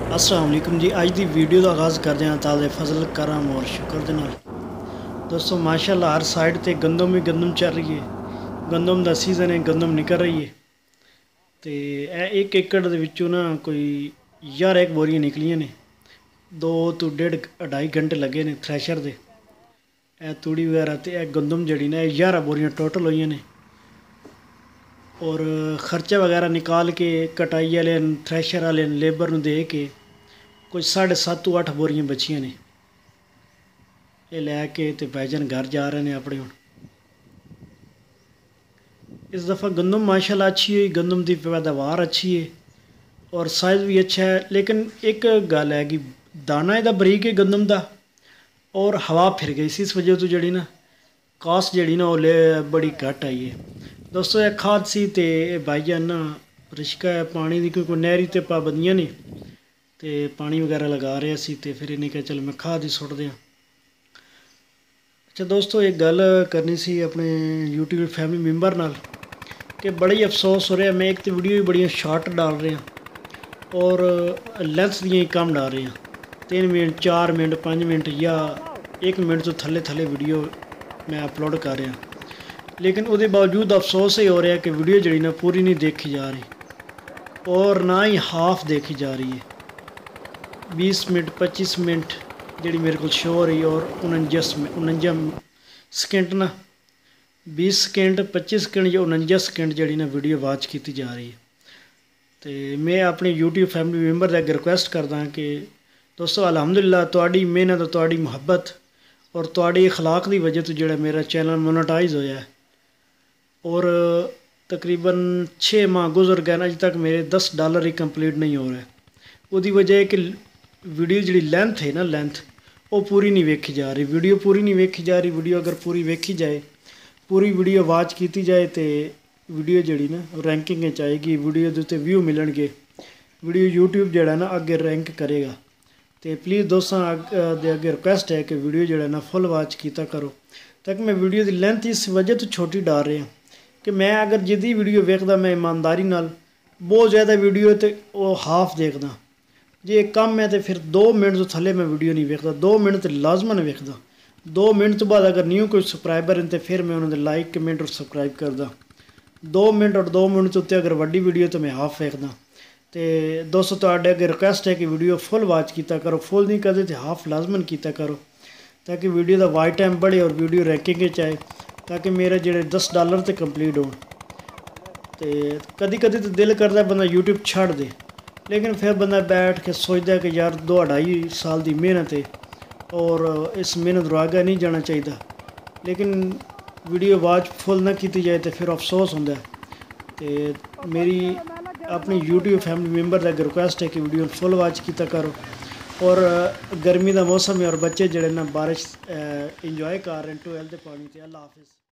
अस्सलाम वालेकुम जी। अज की वीडियो का आगाज़ करते हैं ताज़े फजल करम और शुक्र के नाल। दोस्तों माशाल्लाह हर साइड ते गंदम ही गंदम चल रही है। गंदम का सीज़न है, गंदम निकल रही है। तो एक एकड़ दे विचों ना कोई 11 बोरियां निकलियां ने। 2 तो 1.5 घंटे लगे ने थ्रैशर दे। तूड़ी वगैरह तो गंदम जड़ी ने 11 बोरियां टोटल हुई ने। और खर्चा वगैरह निकाल के कटाई वाले थ्रैशर वाले लेबर नूं दे के कुछ 7.5 तो 8 बोरियां बचियां ने। ये लैके तो भाईजान घर जा रहे हैं अपने। हुण इस दफ़ा गंदम माशाल्लाह अच्छी है, गंदम की पैदावार अच्छी है और साइज़ भी अच्छा है। लेकिन एक गल है कि दाना इहदा बरीक है गंदम का और हवा फिर गई सी, इस वजह तो जड़ी ना कास्ट जड़ी ना वो बड़ी घट आई है। दोस्तों यह खाद सी ते भाईजान ना रिश्का है पानी की, क्योंकि नहरी तो पाबंदियां नहीं तो पानी वगैरह लगा रहे सी ते फिर इन्हें कहा चलो मैं खाद ही सुट दें। अच्छा दोस्तों एक गल करनी सी अपने यूट्यूब फैमिली मैंबर नाल कि बड़ा ही अफसोस हो रहा। मैं एक तो वीडियो भी बड़ियां शार्ट डाल रहे हैं और लेंथ दियां ही कम डाल रहे हैं। 3 मिनट 4 मिनट 5 मिनट या 1 मिनट तो थले थले वीडियो मैं अपलोड कर रहा। लेकिन उसके बावजूद अफसोस ये हो रहा है कि वीडियो जड़ी ना पूरी नहीं देखी जा रही और ना ही हाफ देखी जा रही है। 20 मिनट 25 मिनट जी मेरे को शो हो रही और 49 सकेंड ना 20 सकेंड 25 सकेंड या 49 सकेंड जी ना वीडियो वाच की जा रही है। तो मैं अपने यूट्यूब फैमिली मैंबर अगर रिक्वेस्ट करदा कि दोस्तों अलहमदुलिल्लाह तुहाडी मेहनत तुहाडी मुहब्बत और तुहाडी अखलाक की वजह तो जो मेरा चैनल मोनेटाइज होया है और तकरीबन 6 माह गुजर गए अज तक मेरे $10 ही कंप्लीट नहीं हो रहा है। उसकी वजह है कि वीडियो जी लेंथ है ना, लेंथ वो पूरी नहीं वेखी जा रही। वीडियो पूरी नहीं वेखी जा रही। वीडियो अगर पूरी वेखी जाए, पूरी वीडियो वाच की जाए तो वीडियो जी ना रैंकिंग आएगी, वीडियो के उत्ते व्यू मिलणगे, वीडियो यूट्यूब जो ना अगे रैंक करेगा। तो प्लीज़ दोस्तों अगे रिक्वेस्ट है कि वीडियो जो ना फुल वाच किया करो, ताकि मैं वीडियो की लेंथ इस वजह तो छोटी डाल रहा कि मैं अगर जिदी वीडियो वेखदा मैं ईमानदारी नाल बहुत ज़्यादा वीडियो तो वो हाफ देखदा। जे कम है तो फिर 2 मिनट तो थले मैं वीडियो नहीं वेखदा। 2 मिनट तो लाजमन वेखदा। 2 मिनट तो बाद अगर न्यू कोई सबसक्राइबर हैं तो फिर मैं उन्होंने लाइक कमेंट और सबसक्राइब करदा। 2 मिनट और 2 मिनट उत्ते अगर वड्डी वीडियो तो मैं हाफ वेखदा। तो दोस्तों तुहाडे अगे रिक्वेस्ट है कि वीडियो फुल वाच किया करो। फुल नहीं करते तो हाफ लाजमन किया करो, ताकि वीडियो का वाच टाइम बढ़े और वीडियो रैंकिंग आए, ताकि मेरे जो $10 तो कंप्लीट हो। तो कदी कदी तो दिल करता बंदा यूट्यूब छड़ दे, लेकिन फिर बंदा बैठ के सोचता है कि यार 2-2.5 साल की मेहनत है और इस मेहनत को आगे नहीं जाना चाहिए। लेकिन वीडियो वाच फुल ना की जाए तो फिर अफसोस होता है। तो मेरी अपनी यूट्यूब फैमिली मैंबर अगर रिक्वेस्ट है कि वीडियो फुल वाच किया करो। और गर्मी का मौसम है और बच्चे जड़े ना बारिश इंजॉय कर रहे हैं टूएल के पानी से। अल्लाह हाफिज़।